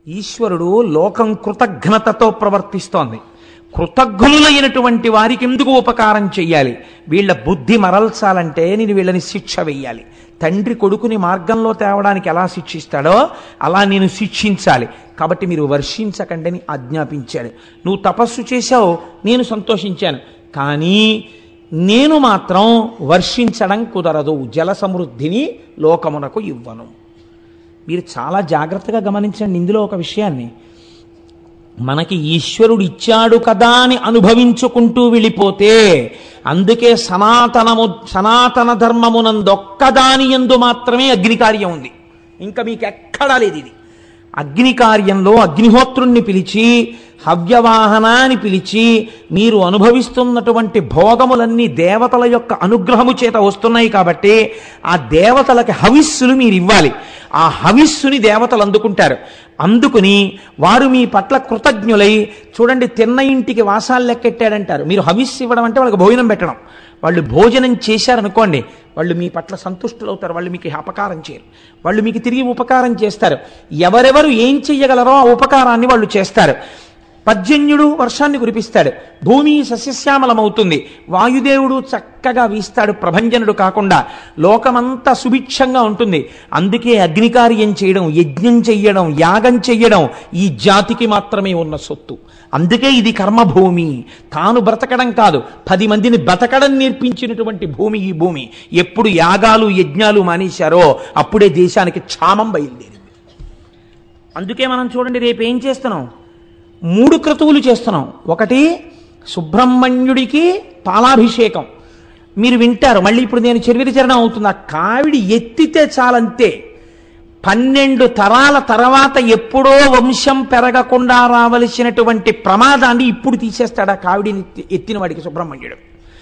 ఈశ్వరుడు లోకం కృతజ్ఞతతో ప్రవర్తిస్తోంది. కృతజ్ఞులైనటువంటి వారికి ఎందుకు ఉపకారం చెయ్యాలి? వీళ్ళ బుద్ధి మరల్చాలంటే నేను వీళ్ళని శిక్ష వెయ్యాలి. తండ్రి కొడుకుని మార్గంలో తేవడానికి ఎలా శిక్షిస్తాడో అలా నేను శిక్షించాలి. కాబట్టి మీరు వర్షించకండి అని ఆజ్ఞాపించాడు. నువ్వు తపస్సు చేశావు, నేను సంతోషించాను. కానీ నేను మాత్రం వర్షించడం కుదరదు, జల సమృద్ధిని లోకమునకు ఇవ్వను. మీరు చాలా జాగ్రత్తగా గమనించండి ఇందులో ఒక విషయాన్ని. మనకి ఈశ్వరుడు ఇచ్చాడు కదా అని అనుభవించుకుంటూ వెళ్ళిపోతే, అందుకే సనాతన ధర్మమునందొక్కదాని యందు మాత్రమే అగ్నికార్యం ఉంది, ఇంకా మీకు ఎక్కడా లేదు. ఇది అగ్నికార్యంలో అగ్నిహోత్రుణ్ణి పిలిచి హవ్యవాహనాన్ని పిలిచి మీరు అనుభవిస్తున్నటువంటి భోగములన్నీ దేవతల యొక్క అనుగ్రహము చేత వస్తున్నాయి కాబట్టి ఆ దేవతలకి హవిస్సులు మీరు ఇవ్వాలి. ఆ హవిస్సుని దేవతలు అందుకుంటారు. అందుకుని వారు మీ పట్ల కృతజ్ఞులై, చూడండి తిన్న ఇంటికి వాసాలు లెక్కెట్టాడంటారు. మీరు హవిస్సు ఇవ్వడం అంటే వాళ్ళకి భోజనం పెట్టడం. వాళ్ళు భోజనం చేశారనుకోండి, వాళ్ళు మీ పట్ల సంతుష్టులు అవుతారు. వాళ్ళు మీకు అపకారం చేయరు, వాళ్ళు మీకు తిరిగి ఉపకారం చేస్తారు. ఎవరెవరు ఏం చెయ్యగలరో ఆ ఉపకారాన్ని వాళ్ళు చేస్తారు. పర్జన్యుడు వర్షాన్ని కురిపిస్తాడు, భూమి సస్యశ్యామలమవుతుంది. వాయుదేవుడు చక్కగా వీస్తాడు, ప్రభంజనుడు కాకుండా లోకమంతా సుభిక్షంగా ఉంటుంది. అందుకే అగ్నికార్యం చేయడం, యజ్ఞం చెయ్యడం, యాగం చెయ్యడం ఈ జాతికి మాత్రమే ఉన్న సొత్తు. అందుకే ఇది కర్మభూమి. తాను బ్రతకడం కాదు, 10 మందిని బ్రతకడం నేర్పించినటువంటి భూమి ఈ భూమి. ఎప్పుడు యాగాలు యజ్ఞాలు మానేశారో అప్పుడే దేశానికి క్షామం బయలుదేరింది. అందుకే మనం చూడండి రేపు ఏం చేస్తున్నాం, 3 క్రతువులు చేస్తున్నాం. ఒకటి సుబ్రహ్మణ్యుడికి పాలాభిషేకం. మీరు వింటారు, మళ్ళీ ఇప్పుడు నేను చరివిచరణం అవుతుంది. ఆ కావిడి ఎత్తితే చాలంతే. 12 తరాల తర్వాత ఎప్పుడో వంశం పెరగకుండా రావలసినటువంటి ప్రమాదాన్ని ఇప్పుడు తీసేస్తాడు ఆ కావిడిని ఎత్తిన వాడికి సుబ్రహ్మణ్యుడు.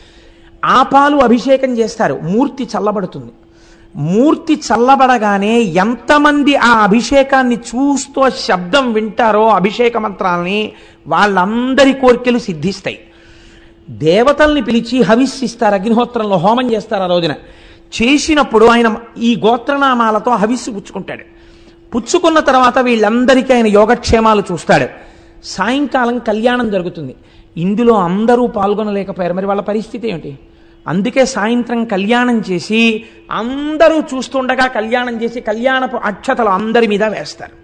ఆ పాలు అభిషేకం చేస్తారు, మూర్తి చల్లబడుతుంది. మూర్తి చల్లబడగానే ఎంతమంది ఆ అభిషేకాన్ని చూస్తూ శబ్దం వింటారో అభిషేక మంత్రాలని, వాళ్ళందరి కోరికలు సిద్ధిస్తాయి. దేవతల్ని పిలిచి హవిస్సిస్తారు, అగ్నిహోత్రంలో హోమం చేస్తారు. ఆ రోజున చేసినప్పుడు ఆయన ఈ గోత్రనామాలతో హవిస్సు పుచ్చుకుంటాడు. పుచ్చుకున్న తర్వాత వీళ్ళందరికీ ఆయన యోగక్షేమాలు చూస్తాడు. సాయంకాలం కళ్యాణం జరుగుతుంది. ఇందులో అందరూ పాల్గొనలేకపోయారు, మరి వాళ్ళ పరిస్థితి ఏమిటి? అందుకే సాయంత్రం కళ్యాణం చేసి అందరూ చూస్తుండగా కళ్యాణం చేసి కళ్యాణపు అక్షతలు అందరి మీద వేస్తారు.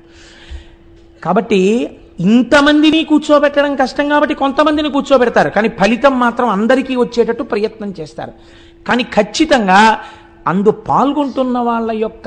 కాబట్టి ఇంతమందిని కూర్చోబెట్టడం కష్టం కాబట్టి కొంతమందిని కూర్చోబెడతారు, కానీ ఫలితం మాత్రం అందరికీ వచ్చేటట్టు ప్రయత్నం చేస్తారు. కానీ ఖచ్చితంగా అందు పాల్గొంటున్న వాళ్ళ యొక్క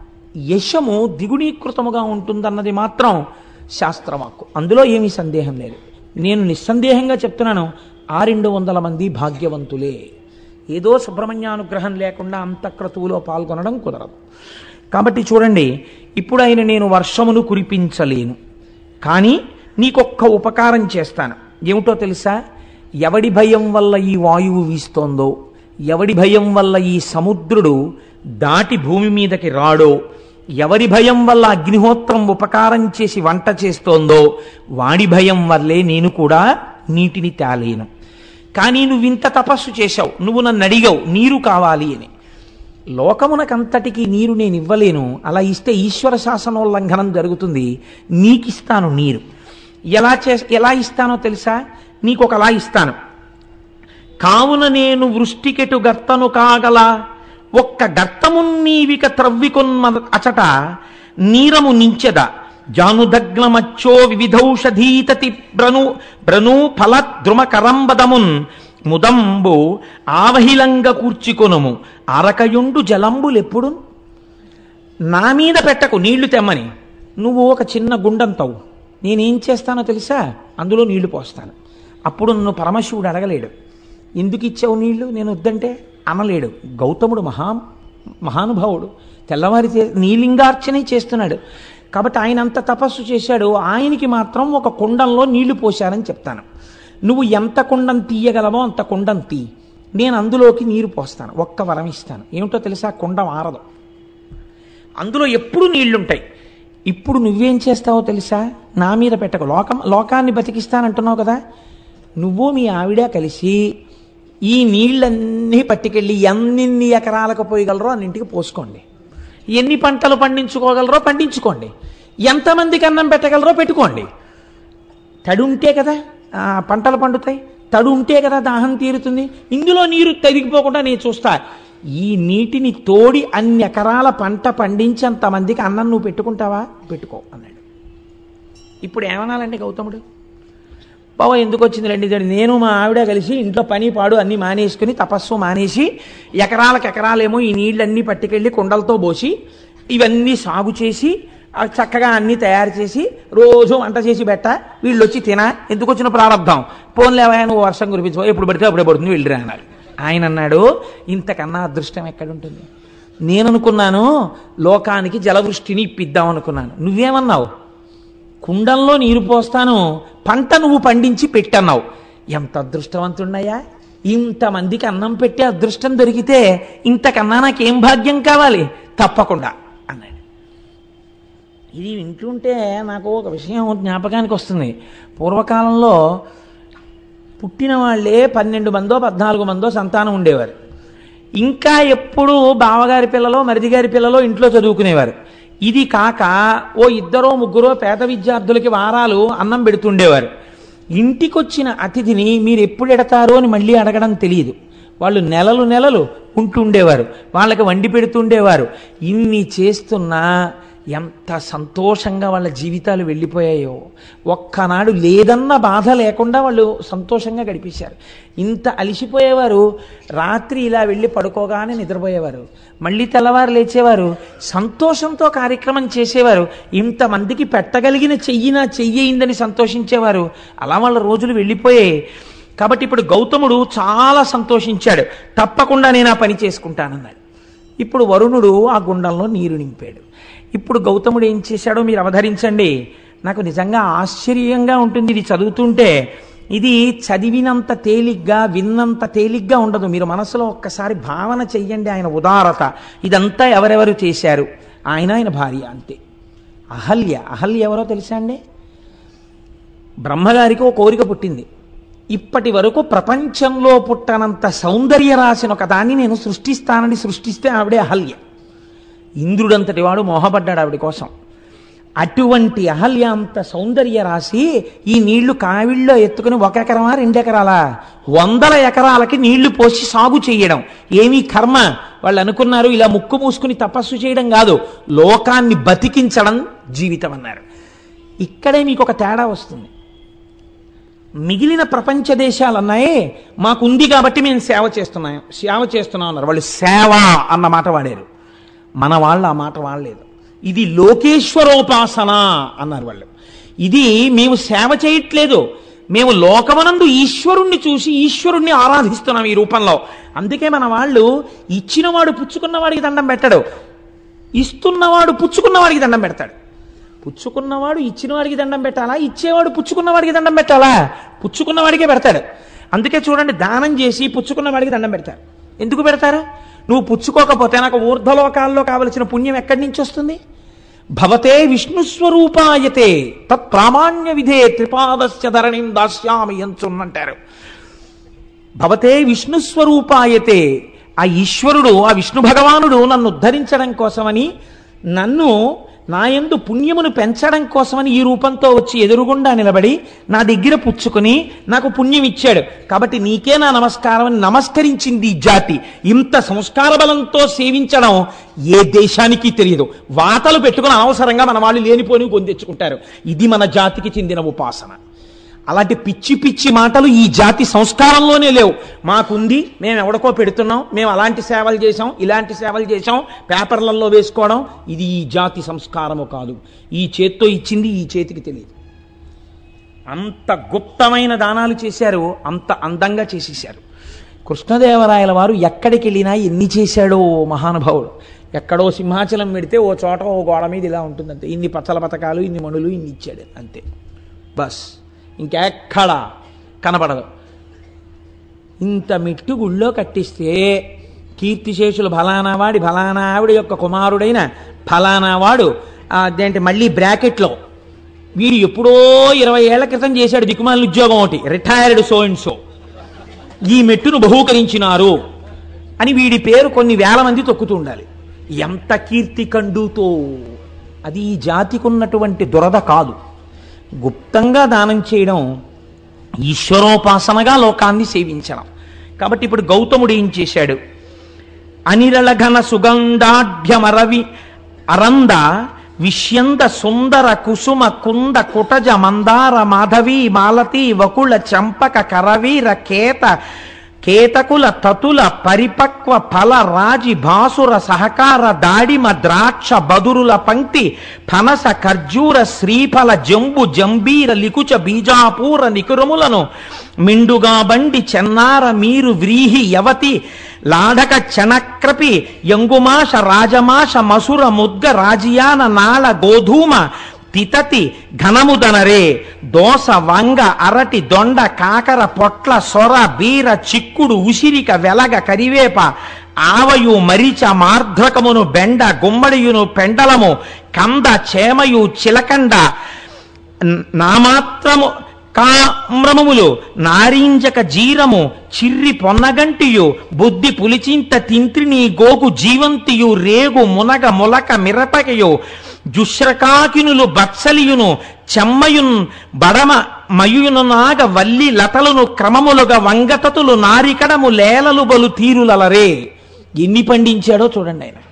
యశము ద్విగుణీకృతముగా ఉంటుందన్నది మాత్రం శాస్త్రవాక్కు. అందులో ఏమీ సందేహం లేదు. నేను నిస్సందేహంగా చెప్తున్నాను, 200 మంది భాగ్యవంతులే. ఏదో సుబ్రహ్మణ్యానుగ్రహం లేకుండా అంత క్రతువులో పాల్గొనడం కుదరదు. కాబట్టి చూడండి, ఇప్పుడు ఆయన నేను వర్షమును కురిపించలేను, కానీ నీకొక్క ఉపకారం చేస్తాను. ఏమిటో తెలుసా? ఎవడి భయం వల్ల ఈ వాయువు వీస్తోందో, ఎవడి భయం వల్ల ఈ సముద్రుడు దాటి భూమి మీదకి రాడో, ఎవరి భయం వల్ల అగ్నిహోత్రం ఉపకారం చేసి వంట చేస్తోందో వాడి భయం వల్లే నేను కూడా నీటిని తేలేను. కానీ నువ్వు ఇంత తపస్సు చేశావు, నువ్వు నన్ను అడిగావు నీరు కావాలి అని. లోకమునకంతటికీ నీరు నేను ఇవ్వలేను, అలా ఇస్తే ఈశ్వర శాసనోల్లంఘనం జరుగుతుంది. నీకిస్తాను నీరు. ఎలా ఇస్తానో తెలుసా? నీకొకలా ఇస్తాను. కావున నేను వృష్టికెటు గర్తను కాగల, ఒక్క గర్తమున్నీవిక త్రవ్వికొన్న అచట నీరము నించెద, జానుదగ్నమచ్చో వివిధౌషధీతతి బ్రను ఫల ద్రుమ కరంబదమున్ ముదంబు ఆవహిలంగ కూర్చికొనుము అరకయుండు జలంబులెప్పుడు. నా మీద పెట్టకు నీళ్లు తెమ్మని, నువ్వు ఒక చిన్న గుండంతవు, నేనేం చేస్తానో తెలుసా? అందులో నీళ్లు పోస్తాను. అప్పుడు నన్ను పరమశివుడు అడగలేడు, ఎందుకు ఇచ్చావు నీళ్లు, నేను వద్దంటే అనలేడు. గౌతముడు మహానుభావుడు, తెల్లవారి నీలింగార్చనే చేస్తున్నాడు. కాబట్టి ఆయన అంత తపస్సు చేశాడు. ఆయనకి మాత్రం ఒక కుండంలో నీళ్లు పోశారని చెప్తాను. నువ్వు ఎంత కుండం తీయగలవో అంత కుండం తీ, నేను అందులోకి నీరు పోస్తాను. ఒక్క వరం ఇస్తాను, ఏమిటో తెలుసా? కుండం ఆరదు, అందులో ఎప్పుడు నీళ్లుంటాయి. ఇప్పుడు నువ్వేం చేస్తావో తెలుసా? నా మీద పెట్టకు, లోకాన్ని బతికిస్తానంటున్నావు కదా, నువ్వు మీ ఆవిడ కలిసి ఈ నీళ్ళన్నీ పట్టుకెళ్ళి ఎన్ని ఎకరాలకు పోయగలరో అన్నింటికి పోసుకోండి. ఎన్ని పంటలు పండించుకోగలరో పండించుకోండి. ఎంతమందికి అన్నం పెట్టగలరో పెట్టుకోండి. తడి ఉంటే కదా పంటలు పండుతాయి, తడు ఉంటే కదా దాహం తీరుతుంది. ఇందులో నీరు తరిగిపోకుండా నేను చూస్తా. ఈ నీటిని తోడి అన్ని ఎకరాల పంట పండించేంతమందికి అన్నం నువ్వు పెట్టుకుంటావా? పెట్టుకో అన్నాడు. ఇప్పుడు ఏమనాలండి గౌతముడు? బావ ఎందుకు వచ్చింది రండి, నేను మా ఆవిడ కలిసి ఇంట్లో పని పాడు అన్నీ మానేసుకుని తపస్సు మానేసి ఎకరాలకు ఎకరాలేమో ఈ నీళ్ళన్నీ పట్టుకెళ్ళి కుండలతో పోసి ఇవన్నీ సాగు చేసి చక్కగా అన్నీ తయారు చేసి రోజు వంట చేసి పెట్ట, వీళ్ళు వచ్చి తినా, ఎందుకు వచ్చిన ప్రారంభం, పోన్లేవా నువ్వు వర్షం కురిపించు, ఎప్పుడు పడితే అప్పుడే పడుతుంది వెళ్ళిరా అన్నాడు. ఆయన అన్నాడు, ఇంతకన్నా అదృష్టం ఎక్కడుంటుంది? నేను అనుకున్నాను లోకానికి జలవృష్టిని ఇప్పిద్దాం అనుకున్నాను. నువ్వేమన్నావు? కుండంలో నీరు పోస్తాను, పంట నువ్వు పండించి పెట్టన్నావు. ఎంత అదృష్టవంతున్నయ్యా! ఇంతమందికి అన్నం పెట్టే అదృష్టం దొరికితే ఇంతకన్నా నాకేం భాగ్యం కావాలి? తప్పకుండా అన్నాడు. ఇది వింటుంటే నాకు ఒక విషయం జ్ఞాపకానికి వస్తుంది. పూర్వకాలంలో పుట్టిన వాళ్ళే 12 మందో 14 మందో సంతానం ఉండేవారు. ఇంకా ఎప్పుడు బావగారి పిల్లలో మరిదిగారి పిల్లలో ఇంట్లో చదువుకునేవారు. ఇది కాక ఓ 2 3 పేద విద్యార్థులకి వారాలు అన్నం పెడుతుండేవారు. ఇంటికొచ్చిన అతిథిని మీరు ఎప్పుడు ఎడతారో అని మళ్ళీ అడగడం తెలియదు. వాళ్ళు నెలలు ఉంటుండేవారు, వాళ్ళకి వండి పెడుతుండేవారు. ఇన్ని చేస్తున్నా ఎంత సంతోషంగా వాళ్ళ జీవితాలు వెళ్ళిపోయాయో. ఒక్కనాడు లేదన్న బాధ లేకుండా వాళ్ళు సంతోషంగా గడిపేశారు. ఇంత అలిసిపోయేవారు, రాత్రి ఇలా వెళ్ళి పడుకోగానే నిద్రపోయేవారు, మళ్ళీ తెల్లవారు లేచేవారు, సంతోషంతో కార్యక్రమం చేసేవారు. ఇంతమందికి పెట్టగలిగిన చెయ్యిందని సంతోషించేవారు. అలా వాళ్ళ రోజులు వెళ్ళిపోయాయి. కాబట్టి ఇప్పుడు గౌతముడు చాలా సంతోషించాడు. తప్పకుండా నేను ఆ పని చేసుకుంటానన్నాడు. ఇప్పుడు వరుణుడు ఆ గుండంలో నీరు నింపాడు. ఇప్పుడు గౌతముడు ఏం చేశాడో మీరు అవధరించండి. నాకు నిజంగా ఆశ్చర్యంగా ఉంటుంది ఇది చదువుతుంటే. ఇది చదివినంత తేలిగ్గా విన్నంత తేలిగ్గా ఉండదు. మీరు మనసులో ఒక్కసారి భావన చెయ్యండి ఆయన ఉదారత. ఇదంతా ఎవరెవరు చేశారు? ఆయన భార్య అంతే. అహల్య ఎవరో తెలుసా అండి? బ్రహ్మగారికి ఓ కోరిక పుట్టింది. ఇప్పటి వరకు ప్రపంచంలో పుట్టనంత సౌందర్య రాసిన ఒక దాన్ని నేను సృష్టిస్తానని సృష్టిస్తే ఆవిడే అహల్య. ఇంద్రుడంతటి వాడు మోహపడ్డాడు ఆవిడ కోసం. అటువంటి అహల్య అంత సౌందర్య రాసి ఈ నీళ్లు కావిళ్ళలో ఎత్తుకుని 1 ఎకరమా 2 ఎకరాలా 100 ఎకరాలకి నీళ్లు పోసి సాగు చేయడం ఏమీ కర్మ. వాళ్ళు అనుకున్నారు ఇలా ముక్కు మూసుకుని తపస్సు చేయడం కాదు, లోకాన్ని బతికించడం జీవితం అన్నారు. ఇక్కడే మీకు ఒక తేడా వస్తుంది. మిగిలిన ప్రపంచ దేశాలు అన్నాయే మాకుంది కాబట్టి మేము సేవ చేస్తున్నాం అన్నారు. వాళ్ళు సేవ అన్న మాట వాడారు. మన వాళ్ళు ఆ మాట వాడలేదు. ఇది లోకేశ్వరోపాసన అన్నారు వాళ్ళు. ఇది మేము సేవ చేయట్లేదు, మేము లోకమనందు ఈశ్వరుణ్ణి చూసి ఈశ్వరుణ్ణి ఆరాధిస్తున్నాం ఈ రూపంలో. అందుకే మన వాళ్ళు ఇచ్చినవాడు పుచ్చుకున్నవాడికి దండం పెట్టడు, ఇస్తున్నవాడు పుచ్చుకున్నవాడికి దండం పెడతాడు. పుచ్చుకున్నవాడు ఇచ్చినవాడికి దండం పెట్టాలా, ఇచ్చేవాడు పుచ్చుకున్నవాడికి దండం పెట్టాలా? పుచ్చుకున్నవాడికే పెడతాడు. అందుకే చూడండి, దానం చేసి పుచ్చుకున్నవాడికి దండం పెడతారు. ఎందుకు పెడతారు? నువ్వు పుచ్చుకోకపోతే నాకు ఊర్ధ్వలోకాల్లో కావలసిన పుణ్యం ఎక్కడి నుంచి వస్తుంది? భవతే విష్ణుస్వరూపాయతే తత్ ప్రామాణ్య విధే త్రిపాదస్య ధరణిం దాస్యామి అంటారు. భవతే విష్ణుస్వరూపాయతే, ఆ ఈశ్వరుడు ఆ విష్ణు భగవానుడు నన్ను ఉద్ధరించడం కోసమని, నన్ను నాయందు పుణ్యమును పెంచడం కోసమని ఈ రూపంతో వచ్చి ఎదురుగుండా నిలబడి నా దగ్గర పుచ్చుకొని నాకు పుణ్యం ఇచ్చాడు. కాబట్టి నీకే నా నమస్కారం అని నమస్కరించింది ఈ జాతి. ఇంత సంస్కార బలంతో సేవించడం ఏ దేశానికి తెలియదు. వాతలు పెట్టుకుని అనవసరంగా మన వాళ్ళు లేనిపోని పొందెచ్చుకుంటారు. ఇది మన జాతికి చెందిన ఉపాసన. అలాంటి పిచ్చి పిచ్చి మాటలు ఈ జాతి సంస్కారంలోనే లేవు. మాకుంది, మేము ఎవడికో పెడుతున్నాం, మేము అలాంటి సేవలు చేశాం, ఇలాంటి సేవలు చేశాం, పేపర్లలో వేసుకోవడం, ఇది ఈ జాతి సంస్కారము కాదు. ఈ చేత్తో ఇచ్చింది ఈ చేతికి తెలియదు. అంత గుప్తమైన దానాలు చేశారు, అంత అందంగా చేసేశారు. కృష్ణదేవరాయల వారు ఎక్కడికి వెళ్ళినా ఎన్ని చేశాడో మహానుభావుడు. ఎక్కడో సింహాచలం పెడితే ఓ చోట ఓ గోడ మీద ఇలా ఉంటుందంతే, ఇన్ని పచ్చల పథకాలు, ఇన్ని మణులు, ఇన్ని ఇచ్చాడు అంతే, బస్. ఇంకెక్కడా కనపడదు. ఇంత మెట్టు గుళ్ళో కట్టిస్తే కీర్తిశేషులు ఫలానా వాడి ఫలానా ఆవిడ యొక్క కుమారుడైన ఫలానా వాడు అదేంటి మళ్ళీ బ్రాకెట్లో వీడు ఎప్పుడో 20 ఏళ్ల క్రితం చేశాడు దిక్కుమాలిన ఉద్యోగం ఒకటి, రిటైర్డ్ సో అండ్ సో, ఈ మెట్టును బహూకరించినారు అని వీడి పేరు కొన్ని వేల మంది తొక్కుతూ ఉండాలి. ఎంత కీర్తి కండుతో అది ఈ జాతికి ఉన్నటువంటి దురద కాదు. గుప్తంగా దానం చేయడం ఈశ్వరోపాసనగా లోకాన్ని సేవించడం. కాబట్టి ఇప్పుడు గౌతముడు ఏం చేశాడు? అనిరళఘన సుగంధాఢ్యమరవి అరంద విష్యంద సుందర కుసుమ కుంద కుటజ మందార మాధవి మాలతి వకుళ చంపక కరవీర కేతకుల తతుల పరిపక్వ ఫల రాజి భాసుర సహకార దాడిమ ద్రాక్ష బదురుల పంక్తి ఫనస ఖర్జూర శ్రీఫల జంబు జంబీర లికుచ బీజాపూర నికురములను మిండుగా బండి చెన్నార మీరు వ్రీహి యవతి లాఢక చనక్రపి యంగుమాష రాజమాష మసుర ముద్గ రాజియాన నాళ గోధూమ తితతి ఘనముదనరే దోస వంగ అరటి దొండ కాకర పొట్ల సొర బీర చిక్కుడు ఉసిరిక వెలగ కరివేప ఆవయు మరిచ మార్ధ్రకమును బెండ గుమ్మడియును పెండలము కంద చేమయు చిలకండ నామాత్రము కామ్రమములు నారింజక జీరము చిర్రి పొన్నగంటియు బుద్ధి పులిచింత తింత్రిని గోగు జీవంతియు రేగు మునగ ములక మిరపకయు జుశ్రకాకినులు బత్సలియును చెమ్మయున్ బడమ మయును నాగ వల్లి లతలను క్రమములుగా వంగతతులు నారికడము లేలలు బలు తీరులలరే. ఎన్ని పండించాడో చూడండి. ఆయన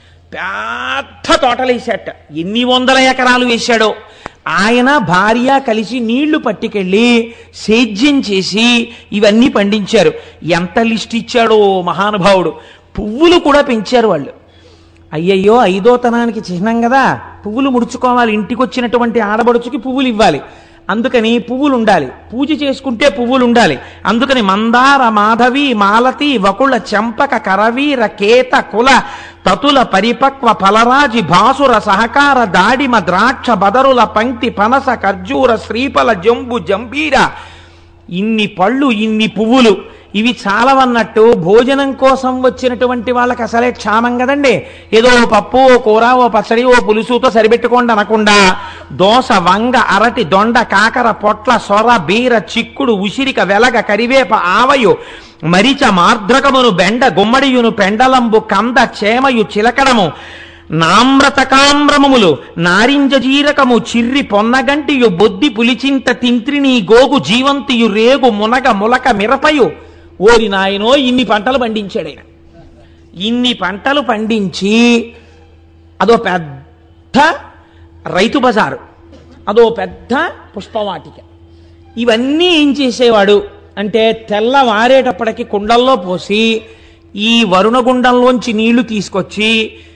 పెద్ద తోటలేశాట, ఎన్ని వందల ఎకరాలు వేశాడో. ఆయన భార్య కలిసి నీళ్లు పట్టుకెళ్ళి సేద్యం చేసి ఇవన్నీ పండించారు. ఎంత లిస్ట్ ఇచ్చాడో మహానుభావుడు. పువ్వులు కూడా పెంచారు వాళ్ళు. అయ్యయ్యో, ఐదోతనానికి చిహ్నం కదా, పువ్వులు ముడుచుకోవాలి, ఇంటికి వచ్చినటువంటి ఆడబడుచుకి పువ్వులు ఇవ్వాలి, అందుకని పువ్వులు ఉండాలి, పూజ చేసుకుంటే పువ్వులు ఉండాలి. అందుకని మందార మాధవి మాలతి వకుళ చంపక కరవీర కేత కుల తతుల పరిపక్వ ఫలరాజి భాసుర సహకార దాడిమ ద్రాక్ష బదరుల పంక్తి పనస ఖర్జూర శ్రీఫల జంబు జంబీర. ఇన్ని పళ్ళు, ఇన్ని పువ్వులు, ఇవి చాలవన్నట్టు భోజనం కోసం వచ్చినటువంటి వాళ్ళకి అసలే క్షామం కదండి. ఏదో ఓ పప్పు, ఓ కూర, ఓ పచ్చడి, ఓ పులుసుతో సరిపెట్టుకోండి అనకుండా దోస వంగ అరటి దొండ కాకర పొట్ల సొర బీర చిక్కుడు ఉసిరిక వెలగ కరివేప ఆవయు మరిచ మార్ధ్రకమును బెండ గుమ్మడియును పెండలంబు కంద చేమయు చిలకడము నామ్రతకామ్రమములు నారింజ జీరకము చిర్రి పొన్నగంటియు బొద్ది పులిచింత తింత్రిని గోగు జీవంతియు రేగు మునగ ములక మిరపయు. ఓరి నాయనో, ఇన్ని పంటలు పండించాడు ఆయన. ఇన్ని పంటలు పండించి అదో పెద్ద రైతు బజారు, అదో పెద్ద పుష్పవాటిక. ఇవన్నీ ఏం చేసేవాడు అంటే తెల్లవారేటప్పటికి కుండల్లో పోసి ఈ వరుణగుండంలోంచి నీళ్లు తీసుకొచ్చి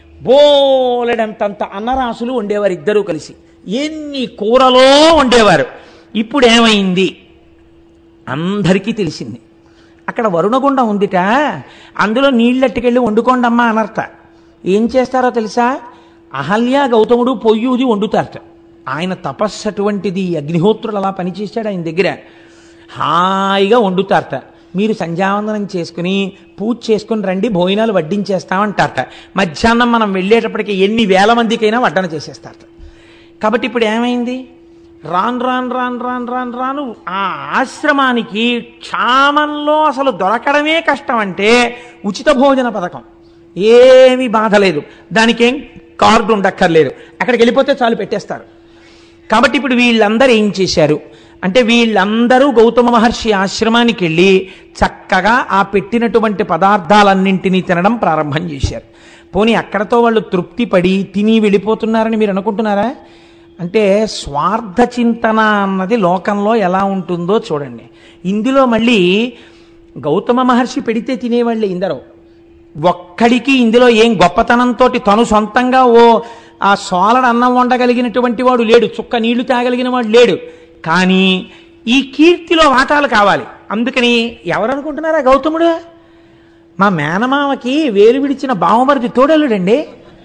బోలెడంతంత అన్నరాసులు వండేవారు ఇద్దరూ కలిసి. ఎన్ని కూరలో వండేవారు. ఇప్పుడు ఏమైంది? అందరికీ తెలిసింది. అక్కడ వరుణగుండం ఉందిట, అందులో నీళ్ళెట్టుకెళ్ళి వండుకోండమ్మా అనర్త. ఏం చేస్తారో తెలుసా? అహల్య గౌతముడు పొయ్యూది వండుతారట. ఆయన తపస్సు అటువంటిది. అగ్నిహోత్రుడు అలా పనిచేశాడు ఆయన దగ్గర. హాయిగా వండుతారట. మీరు సంధ్యావందనం చేసుకుని పూజ చేసుకుని రండి, భోజనాలు వడ్డించేస్తామంటారట. మధ్యాహ్నం మనం వెళ్ళేటప్పటికి ఎన్ని వేల మందికైనా వడ్డన చేసేస్తారట. కాబట్టి ఇప్పుడు ఏమైంది? రాను రాను రాను రాను రాను రాను ఆ ఆశ్రమానికి క్షామంలో అసలు దొరకడమే కష్టం. అంటే ఉచిత భోజన పథకం ఏమీ బాధ లేదు, దానికేం కార్డు ఉండక్కర్లేదు, అక్కడికి వెళ్ళిపోతే చాలు పెట్టేస్తారు. కాబట్టి ఇప్పుడు వీళ్ళందరూ ఏం చేశారు అంటే వీళ్ళందరూ గౌతమ మహర్షి ఆశ్రమానికి వెళ్ళి చక్కగా ఆ పెట్టినటువంటి పదార్థాలన్నింటినీ తినడం ప్రారంభం చేశారు. పోనీ అక్కడతో వాళ్ళు తృప్తి పడి తిని వెళ్ళిపోతున్నారని మీరు అనుకుంటున్నారా? అంటే స్వార్థ చింతన అన్నది లోకంలో ఎలా ఉంటుందో చూడండి. ఇందులో మళ్ళీ గౌతమ మహర్షి పెడితే తినేవాళ్ళే ఇందరూ. ఒక్కడికి ఇందులో ఏం గొప్పతనంతో తను సొంతంగా ఆ సోలడు అన్నం వండగలిగినటువంటి వాడు లేడు, చుక్క నీళ్లు తాగలిగిన వాడు లేడు. కానీ ఈ కీర్తిలో వాటాలు కావాలి. అందుకని ఎవరనుకుంటున్నారా? గౌతముడు మా మేనమామకి వేలు విడిచిన బావమరిది తోడలుడండి.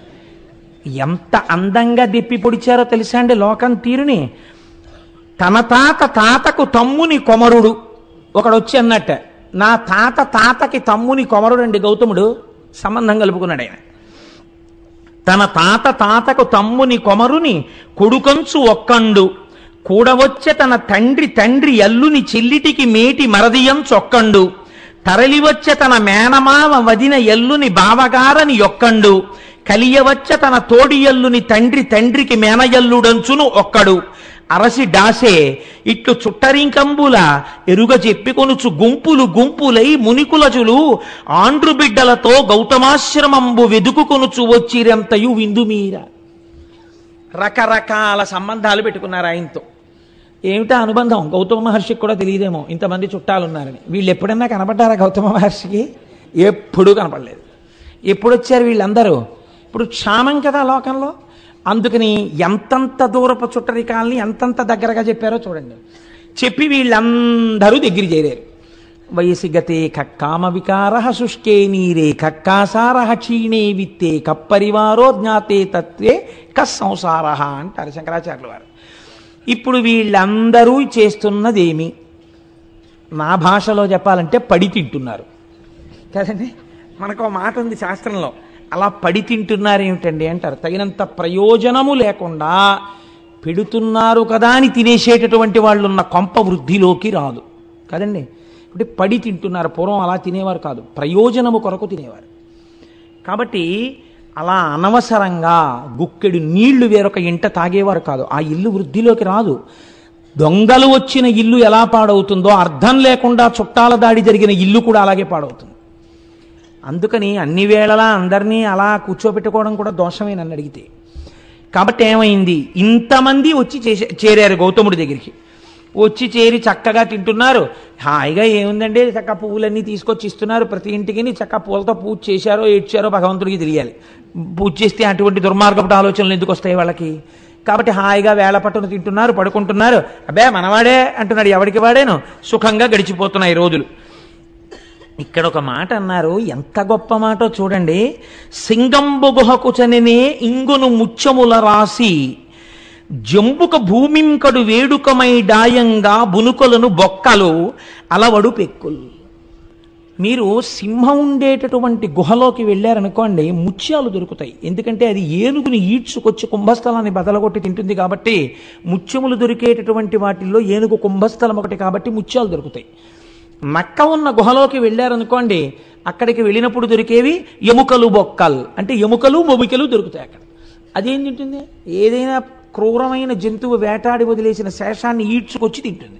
ఎంత అందంగా దిప్పి పొడిచారో తెలుసా అండి లోకం తీరుని. తన తాతకు తమ్ముని కొమరుడు ఒకడొచ్చి అన్నట్ట, నా తాతకి తమ్ముని కొమరుడు అండి గౌతముడు. సంబంధం కలుపుకున్నాడు ఆయన. తన తాతకు తమ్ముని కొమరుని కొడుకంచు ఒక్కండు కూడవచ్చే తన తండ్రి అల్లుని చెల్లిటికి మేటి మరదియం చొక్కండు తరలివచ్చ తన మేనమావ వదిన ఎల్లుని బావగారని యొక్కండు, కలియవచ్చ తన తోడి ఎల్లుని తండ్రికి మేనయల్లుడంచును ఒక్కడు, అరసి డాసే ఇట్లు చుట్టరింకంబుల ఎరుగ చెప్పికొనుచు గుంపులు గుంపులై మునికులజులు ఆండ్రు బిడ్డలతో గౌతమాశ్రమంబు వెదుకుకొనుచు వచ్చిరంతయు విందుమీర. రకరకాల సంబంధాలు పెట్టుకున్నారు ఆయనతో. ఏమిటా అనుబంధం? గౌతమ మహర్షికి కూడా తెలియదేమో ఇంతమంది చుట్టాలు ఉన్నారని. వీళ్ళు ఎప్పుడన్నా కనపడ్డారా గౌతమ మహర్షికి? ఎప్పుడూ కనపడలేదు. ఎప్పుడు వచ్చారు వీళ్ళందరూ? ఇప్పుడు క్షామం కదా లోకంలో. అందుకని ఎంతంత దూరపు చుట్టరికాలని ఎంతంత దగ్గరగా చెప్పారో చూడండి. చెప్పి వీళ్ళందరూ దగ్గర చేరారు. వయసి గతే కక్కామ వికార శుష్కే నీరే కక్కాసార క్షీణే విత్తే కప్పరివారో జ్ఞాతే తత్వే కస్సంసార అంటారు శంకరాచార్యుల వారు. ఇప్పుడు వీళ్ళందరూ చేస్తున్నదేమి? నా భాషలో చెప్పాలంటే పడి తింటున్నారు కదండి. మనకు మాట ఉంది శాస్త్రంలో, అలా పడి తింటున్నారు ఏమిటండి అంటారు. తగినంత ప్రయోజనము లేకుండా పెడుతున్నారు కదా అని తినేసేటటువంటి వాళ్ళు ఉన్న కొంప వృద్ధిలోకి రాదు కదండి. అంటే పడి తింటున్నారు. పూర్వం అలా తినేవారు కాదు, ప్రయోజనము కొరకు తినేవారు. కాబట్టి అలా అనవసరంగా గుక్కెడు నీళ్లు వేరొక ఇంట తాగేవారు కాదు. ఆ ఇల్లు వృద్ధిలోకి రాదు. దొంగలు వచ్చిన ఇల్లు ఎలా పాడవుతుందో అర్థం లేకుండా చుట్టాల దాడి జరిగిన ఇల్లు కూడా అలాగే పాడవుతుంది. అందుకని అన్ని వేళలా అందరినీ అలా కూర్చోబెట్టుకోవడం కూడా దోషమే నన్ను అడిగితే. కాబట్టి ఏమైంది? ఇంతమంది వచ్చి చేరారు గౌతముడి దగ్గరికి. వచ్చి చేరి చక్కగా తింటున్నారు. హాయిగా ఏముందండి, చక్క పువ్వులన్నీ తీసుకొచ్చి ఇస్తున్నారు ప్రతి ఇంటికి. చక్క పూలతో పూజ చేశారో ఏడ్చారో భగవంతుడికి తెలియాలి. పూజ చేస్తే అటువంటి దుర్మార్గపు ఆలోచనలు ఎందుకు వస్తాయి వాళ్ళకి? కాబట్టి హాయిగా వేళ పట్టును తింటున్నారు, పడుకుంటున్నారు. అబ్బే మనవాడే అంటున్నాడు, ఎవరికి వాడేను. సుఖంగా గడిచిపోతున్నాయి రోజులు. ఇక్కడ ఒక మాట అన్నారు, ఎంత గొప్ప మాటో చూడండి. సింగంబు గుహకు చనినే ఇంగును ముచ్చముల రాసి జంబుక భూమింకడు వేడుకమై డాయంగా బునుకలను బొక్కలు అలవడు పెక్కులు. మీరు సింహం ఉండేటటువంటి గుహలోకి వెళ్ళారనుకోండి, ముత్యాలు దొరుకుతాయి. ఎందుకంటే అది ఏనుగుని ఈడ్చుకొచ్చి కుంభస్థలాన్ని బదలగొట్టి తింటుంది కాబట్టి. ముత్యములు దొరికేటటువంటి వాటిల్లో ఏనుగు కుంభస్థలం ఒకటి కాబట్టి ముత్యాలు దొరుకుతాయి. నక్క ఉన్న గుహలోకి వెళ్ళారనుకోండి, అక్కడికి వెళ్ళినప్పుడు దొరికేవి ఎముకలు బొక్కలు, అంటే ఎముకలు మొబికలు దొరుకుతాయి అక్కడ. అదేం తింటుంది? ఏదైనా క్రూరమైన జంతువు వేటాడి వదిలేసిన శేషాన్ని ఈడ్చుకొచ్చి తింటుంది.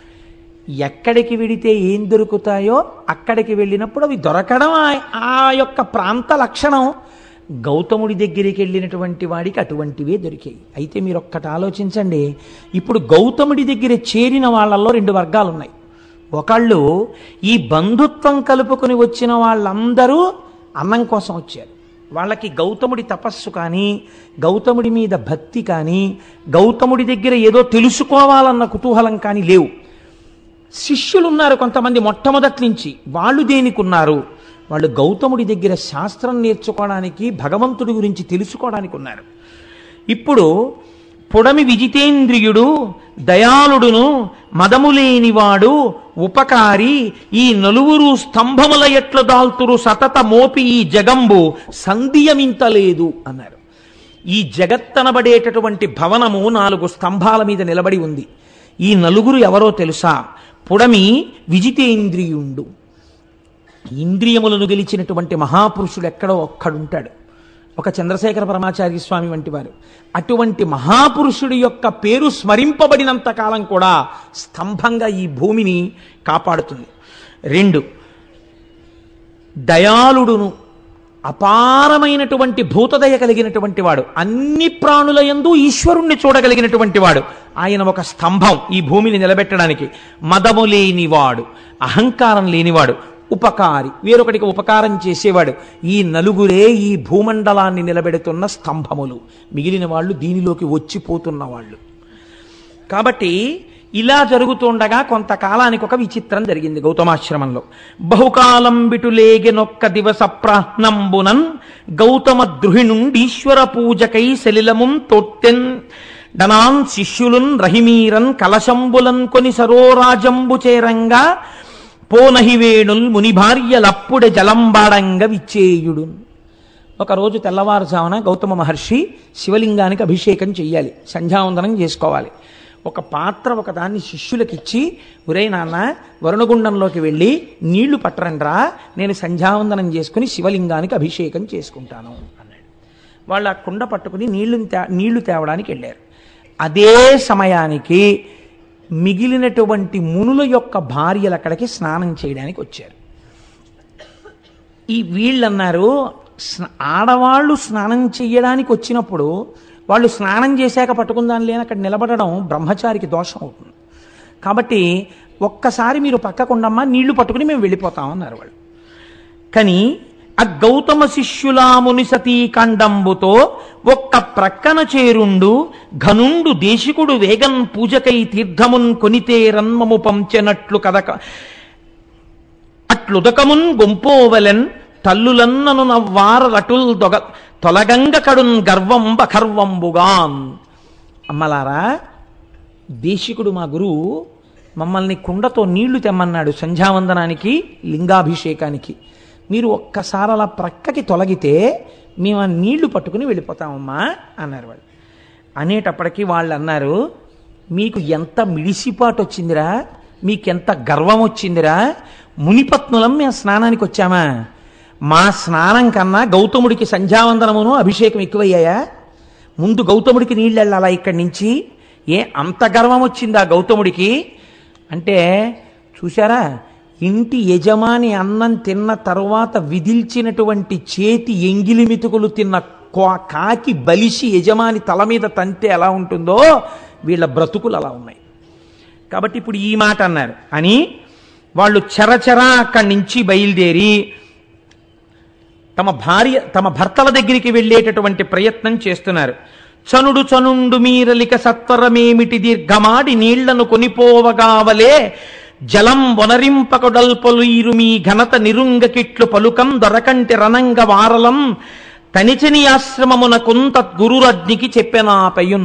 ఎక్కడికి వెడితే ఏం దొరుకుతాయో అక్కడికి వెళ్ళినప్పుడు అవి దొరకడం ఆ యొక్క ప్రాంత లక్షణం. గౌతముడి దగ్గరికి వెళ్ళినటువంటి వాడికి అటువంటివే దొరికాయి. అయితే మీరు ఒక్కటి ఆలోచించండి. ఇప్పుడు గౌతముడి దగ్గర చేరిన వాళ్ళల్లో రెండు వర్గాలు ఉన్నాయి. ఒకళ్ళు ఈ బంధుత్వం కలుపుకొని వచ్చిన వాళ్ళందరూ అన్నం కోసం వచ్చారు. వాళ్ళకి గౌతముడి తపస్సు కానీ, గౌతముడి మీద భక్తి కానీ, గౌతముడి దగ్గర ఏదో తెలుసుకోవాలన్న కుతూహలం కానీ లేవు. శిష్యులు ఉన్నారు కొంతమంది మొట్టమొదటి నుంచి. వాళ్ళు దేనికున్నారు? వాళ్ళు గౌతముడి దగ్గర శాస్త్రం నేర్చుకోవడానికి, భగవంతుడి గురించి తెలుసుకోవడానికి ఉన్నారు. ఇప్పుడు పొడమి విజితేంద్రియుడు, దయాళుడును, మదములేనివాడు, ఉపకారి, ఈ నలుగురు స్తంభముల ఎట్ల దాల్తురు సతత మోపి ఈ జగంబు సంధియమింతలేదు అన్నారు. ఈ జగత్తనబడేటటువంటి భవనము 4 స్తంభాల మీద నిలబడి ఉంది. ఈ నలుగురు ఎవరో తెలుసా? పుడమి విజితేంద్రియుండు. ఇంద్రియములను గెలిచినటువంటి మహాపురుషుడు ఎక్కడో ఒక్కడుంటాడు, ఒక చంద్రశేఖర పరమాచార్య స్వామి వంటి వారు. అటువంటి మహాపురుషుడి యొక్క పేరు స్మరింపబడినంత కాలం కూడా స్తంభంగా ఈ భూమిని కాపాడుతుంది. 2, దయాళుడును, అపారమైనటువంటి భూతదయ కలిగినటువంటి వాడు, అన్ని ప్రాణుల యందు ఈశ్వరుణ్ణి చూడగలిగినటువంటి వాడు. ఆయన ఒక స్తంభం ఈ భూమిని నిలబెట్టడానికి. మదము లేనివాడు, అహంకారం లేనివాడు, ఉపకారి, వేరొకటికి ఉపకారం చేసేవాడు. ఈ నలుగురే ఈ భూమండలాన్ని నిలబెడుతున్న స్తంభములు. మిగిలిన వాళ్ళు దీనిలోకి వచ్చిపోతున్న వాళ్ళు. కాబట్టి ఇలా జరుగుతుండగా కొంతకాలానికి ఒక విచిత్రం జరిగింది గౌతమాశ్రమంలో. బహుకాలం బిటులేగెనొక్క దివస ప్రాహ్నంబునన్ గౌతమ ద్రుహిణుండీశ్వర పూజకై సలిలమున్ తొట్టెన్ డనాన్ శిష్యులున్ రహిమీరన్ కలశంబులన్ కొని సరోరాజంబు చేరంగా పోనహివేణుల్ ముని భార్యలప్పుడే జలంబాడంగా విచ్చేయుడు. ఒకరోజు తెల్లవారుజామున గౌతమ మహర్షి శివలింగానికి అభిషేకం చెయ్యాలి, సంధ్యావందనం చేసుకోవాలి. ఒక పాత్ర ఒకదాన్ని శిష్యులకిచ్చి, ఒరే నాన్న వరుణగుండంలోకి వెళ్ళి నీళ్లు పట్టరండ్రా, నేను సంధ్యావందనం చేసుకుని శివలింగానికి అభిషేకం చేసుకుంటాను అన్నాడు. వాళ్ళు ఆ కుండ పట్టుకుని నీళ్లు తేవడానికి వెళ్ళారు. అదే సమయానికి మిగిలినటువంటి మునుల యొక్క భార్యలు అక్కడికి స్నానం చేయడానికి వచ్చారు. ఈ వీళ్ళన్నారు, ఆడవాళ్ళు స్నానం చెయ్యడానికి వచ్చినప్పుడు వాళ్ళు స్నానం చేశాక పట్టుకుందాని లేని అక్కడ నిలబడడం బ్రహ్మచారికి దోషం అవుతుంది. కాబట్టి ఒక్కసారి మీరు పక్కకుండమ్మా, నీళ్లు పట్టుకుని మేము వెళ్ళిపోతామన్నారు వాళ్ళు. కానీ ఆ గౌతమ శిష్యులా మునిసతీ కండంబుతో ఒక్క ప్రక్కన చేరుండు ఘనుండు దేశికుడు వేగన్ పూజకై తీర్థమున్ కొనితే రన్మము పంచెనట్లు కదక అట్లుదకమున్ గొంపోవలెన్ తల్లులన్నను నవ్వార రటుల్ తొలగంగ కడున్ గర్వం బఖర్వంబుగాన్. అమ్మలారా, దేశికుడు మా గురువు మమ్మల్ని కుండతో నీళ్లు తెమ్మన్నాడు సంధ్యావందనానికి, లింగాభిషేకానికి. మీరు ఒక్కసారి అలా ప్రక్కకి తొలగితే మేము ఆ నీళ్లు పట్టుకుని వెళ్ళిపోతామమ్మా అన్నారు వాళ్ళు. అనేటప్పటికీ వాళ్ళు అన్నారు, మీకు ఎంత మిడిసిపాటు వచ్చిందిరా, మీకెంత గర్వం వచ్చిందిరా, మునిపత్నులం మేము స్నానానికి వచ్చామా? మా స్నానం కన్నా గౌతముడికి సంధ్యావందనమును అభిషేకం ఎక్కువయ్యాయా? ముందు గౌతముడికి నీళ్ళు వెళ్ళాలా ఇక్కడి నుంచి? అంత గర్వం వచ్చిందా గౌతముడికి అంటే? చూశారా, ఇంటి యజమాని అన్నం తిన్న తరువాత విదిల్చినటువంటి చేతి ఎంగిలి మితుకులు తిన్న కాకి బలిసి యజమాని తల మీద తంతే ఎలా ఉంటుందో వీళ్ళ బ్రతుకులు అలా ఉన్నాయి. కాబట్టి ఇప్పుడు ఈ మాట అన్నారు అని వాళ్ళు చరచరా అక్కడి నుంచి బయలుదేరి తమ భర్తల దగ్గరికి వెళ్ళేటటువంటి ప్రయత్నం చేస్తున్నారు. చనుండు మీరలిక సత్వరమేమిటి దీర్ఘమాడి నీళ్లను కొనిపోవగావలే జలం వనరింపకొడల్పలుయిరు మీ ఘనత నిరుంగకిట్లు పలుకం దొరకంటి రణంగ వారలం తనిచని ఆశ్రమమునకుంత గురురజ్ఞికి చెప్పెనాపయున్.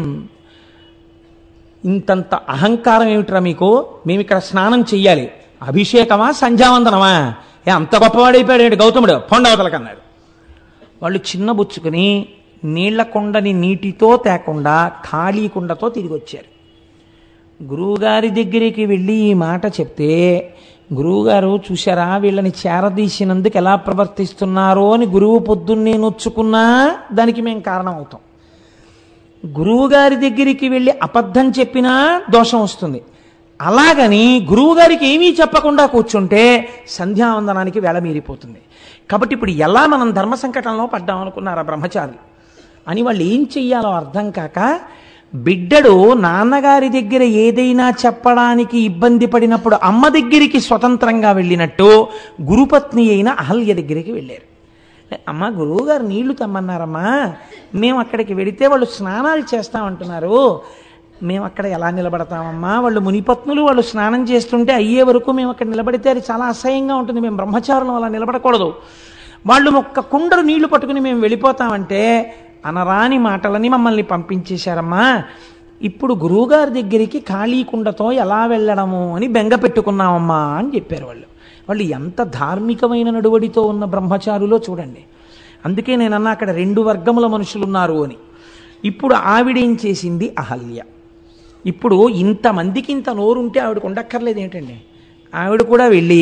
ఇంతంత అహంకారం ఏమిట్రా మీకు? మేమిక్కడ స్నానం చెయ్యాలి, అభిషేకమా సంధ్యావందనమా? అంత గొప్పవాడైపోయాడు గౌతముడు, పొండవతలకన్నాడు. వాళ్ళు చిన్నబుచ్చుకుని నీళ్ల కుండని నీటితో తేకుండా ఖాళీ కుండతో తిరిగి వచ్చారు. గురువుగారి దగ్గరికి వెళ్ళి ఈ మాట చెప్తే, గురువుగారు చూశారా వీళ్ళని చేరదీసినందుకు ఎలా ప్రవర్తిస్తున్నారో అని గురువు పొద్దున్నే నొచ్చుకున్నా దానికి మేము కారణం అవుతాం. గురువుగారి దగ్గరికి వెళ్ళి అబద్ధం చెప్పినా దోషం వస్తుంది. అలాగని గురువుగారికి ఏమీ చెప్పకుండా కూర్చుంటే సంధ్యావందనానికి వేళ మీరిపోతుంది. కాబట్టి ఇప్పుడు ఎలా మనం ధర్మ సంకటంలో పడ్డాం అనుకున్నారా బ్రహ్మచారులు అని వాళ్ళు ఏం చెయ్యాలో అర్థం కాక, బిడ్డడు నాన్నగారి దగ్గర ఏదైనా చెప్పడానికి ఇబ్బంది పడినప్పుడు అమ్మ దగ్గరికి స్వతంత్రంగా వెళ్ళినట్టు గురుపత్ని అయిన అహల్య దగ్గరికి వెళ్ళారు. అమ్మ, గురువుగారు నీళ్లు తెమ్మన్నారమ్మా, మేము అక్కడికి వెడితే వాళ్ళు స్నానాలు చేస్తామంటున్నారు, మేము అక్కడ ఎలా నిలబడతామమ్మా? వాళ్ళు మునిపత్నులు, వాళ్ళు స్నానం చేస్తుంటే అయ్యే వరకు మేము అక్కడ నిలబడితే అది చాలా అసహ్యంగా ఉంటుంది, మేము బ్రహ్మచారులు అలా నిలబడకూడదు. వాళ్ళు ఒక్క కుండలు నీళ్లు పట్టుకుని మేము వెళ్ళిపోతామంటే అనరాని మాటలని మమ్మల్ని పంపించేశారమ్మా. ఇప్పుడు గురువుగారి దగ్గరికి ఖాళీ కుండతో ఎలా వెళ్ళడము అని బెంగ పెట్టుకున్నామమ్మా అని చెప్పారు వాళ్ళు. వాళ్ళు ఎంత ధార్మికమైన నడువడితో ఉన్న బ్రహ్మచారులో చూడండి. అందుకే నేనన్నా అక్కడ రెండు వర్గముల మనుషులు ఉన్నారు అని. ఇప్పుడు ఆవిడేం చేసింది? అహల్య. ఇప్పుడు ఇంతమందికి ఇంత నోరుంటే ఆవిడకు ఉండక్కర్లేదు ఏంటండి? ఆవిడ కూడా వెళ్ళి,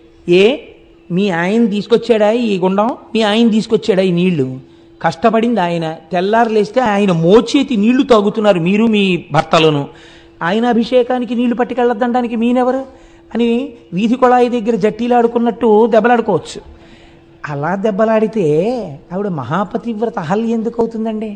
మీ ఆయన తీసుకొచ్చాడా ఈ గుండం, మీ ఆయన తీసుకొచ్చాడా ఈ నీళ్లు, కష్టపడింది ఆయన, తెల్లారు లేస్తే ఆయన మోచేతి నీళ్లు తాగుతున్నారు మీరు మీ భర్తలను, ఆయన అభిషేకానికి నీళ్లు పట్టుకెళ్ళొద్దనడానికి మీనెవరు అని వీధి కొళాయి దగ్గర జట్టీలాడుకున్నట్టు దెబ్బలాడుకోవచ్చు. అలా దెబ్బలాడితే ఆవిడ మహాపతివ్రత అహల్య ఎందుకు అవుతుందండి?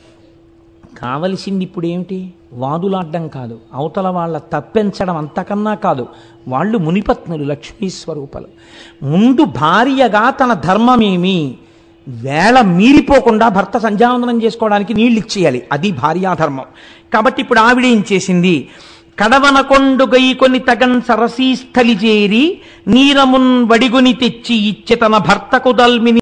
కావలసింది ఇప్పుడు ఏమిటి? వాదులాడ్డం కాదు, అవతల వాళ్ళ తప్పించడం అంతకన్నా కాదు. వాళ్ళు మునిపత్నులు, లక్ష్మీ స్వరూపాలు. ముందు భార్యగా తన ధర్మమేమి వేళ మీరిపోకుండా భర్త సంధ్యావందనం చేసుకోవడానికి నీళ్ళు ఇచ్చేయాలి, అది భార్యాధర్మం. కాబట్టి ఇప్పుడు ఆవిడేం చేసింది? కడవనకొండు గైకొని తగన్ సరసీస్థలి చేరి నీరమున్ వడిగొని తెచ్చి ఇచ్చి తన భర్తకు దల్మిని